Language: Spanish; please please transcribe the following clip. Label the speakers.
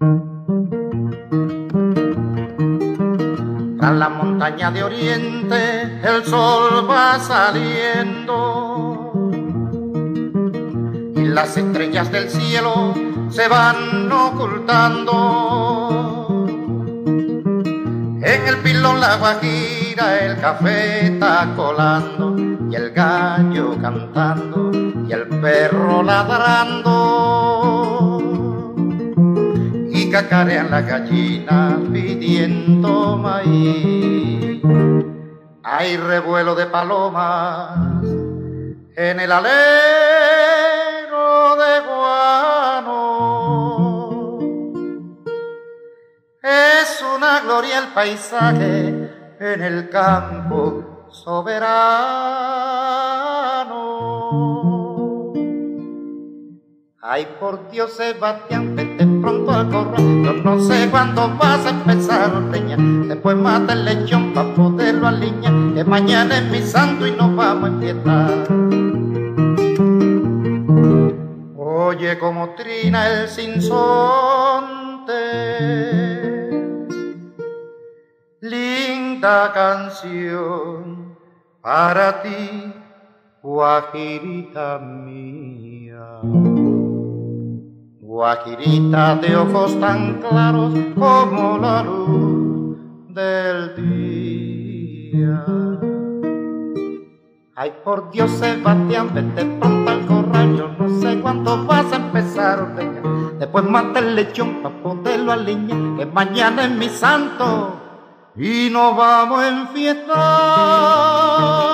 Speaker 1: Tras la montaña de oriente el sol va saliendo y las estrellas del cielo se van ocultando. En el pilón la guajira el café está colando y el gallo cantando y el perro ladrando y cacarean las gallinas pidiendo maíz. Hay revuelo de palomas en el alero de guano. Es una gloria el paisaje en el campo soberano. Ay, por Dios, Sebastián, vete pronto al corral. Yo no sé cuándo vas a empezar a ordeñar. Después mata el lechón pa' poderlo aliñar, que mañana es mi santo y nos vamos a enfiestar. Oye como trina el sinsonte, linda canción para ti, guajirita mía. Guajirita de ojos tan claros como la luz del día. Ay, por Dios, Sebastián, vete pronto al corral. Yo no sé cuándo vas a empezar a ordeñar. Después mata el lechón pa' poderlo aliñar, que mañana es mi santo y nos vamos a enfiestar.